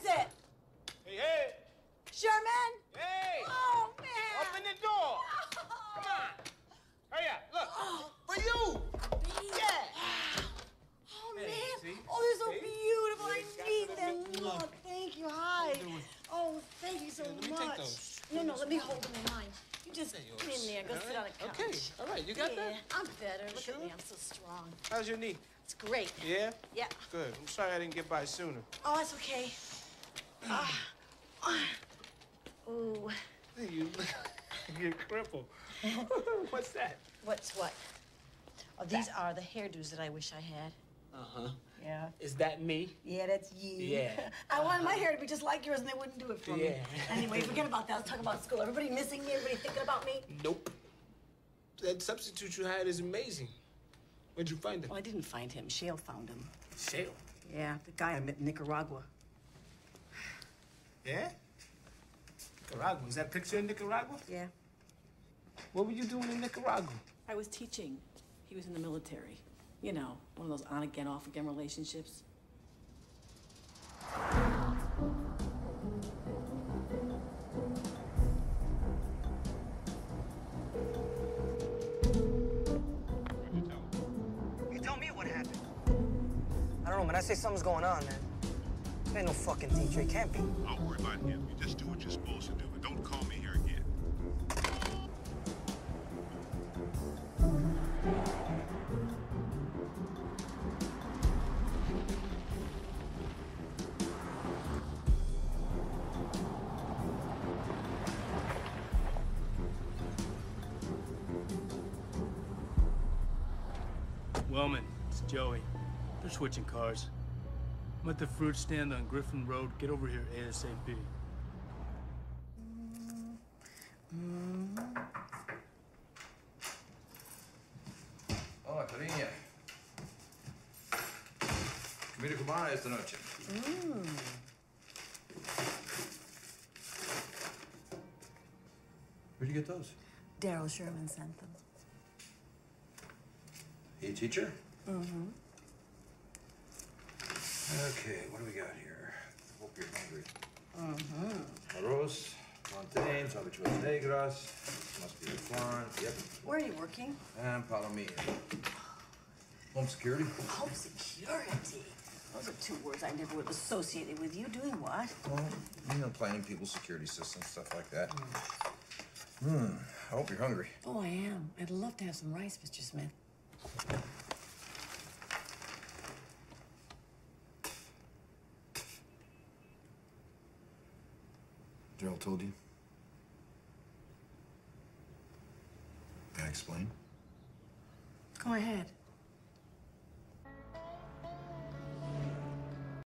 is it? Hey, hey! Sherman? Hey! Oh, man! Open the door! Come on! Hurry up, look! Oh, For you! Yeah! oh Hey, man! see? Oh, they're so See? beautiful. Yeah, I got need them. them. Oh, thank you. Hi. doing? Oh, thank you so Let me much. take those. No, let me hold them in mine. You just They're come in yours. there. Go All sit on right. the couch. Okay, all right, you got yeah, that? I'm better. Look Sure? at me. I'm so strong. How's your knee? It's great. Yeah? Yeah. Good. I'm sorry I didn't get by sooner. Oh, that's okay. Ooh. You're crippled. What's that? What's what? Oh, these are the hairdos that I wish I had. Uh-huh. Yeah. Is that me? Yeah, that's you. Yeah. I wanted my hair to be just like yours, and they wouldn't do it for me. Yeah. Anyway, forget about that. Let's talk about school. Everybody missing me? Everybody thinking about me? Nope. That substitute you had is amazing. Where'd you find him? Well, I didn't find him. Shale found him. Shale. Yeah, the guy I met in Nicaragua. Yeah? Nicaragua. Is that picture in Nicaragua? Yeah. What were you doing in Nicaragua? I was teaching. He was in the military. You know, one of those on-again, off-again relationships. You tell me what happened. I don't know, man. I say something's going on, man. This ain't no fucking teacher. It can't be. Don't worry about him. You just do what you're supposed to do, and don't call me here again. Wellman, it's Joey. They're switching cars. I'm at the fruit stand on Griffin Road. Get over here ASAP. Hola, cariño. Comida cubana esta noche. Where'd you get those? Daryl Sherman sent them. He a teacher? Mm-hmm. Okay, what do we got here? Hope you're hungry. Mm-hmm. Arroz, plantains, habichuelas negras. Must be the farm. Yep. Where are you working? And palomilla. Home security? Home security. Those are two words I never would have associated with you. Doing what? Well, you know, planning people's security systems, stuff like that. I hope you're hungry. Oh, I am. I'd love to have some rice, Mr. Smith. Daryl told you? May I explain? Go ahead.